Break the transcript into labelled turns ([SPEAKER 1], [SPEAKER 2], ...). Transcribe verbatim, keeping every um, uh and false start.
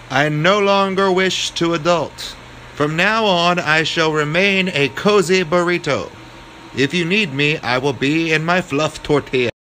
[SPEAKER 1] I no longer wish to adult. From now on, I shall remain a cozy burrito. If you need me, I will be in my fluff tortilla.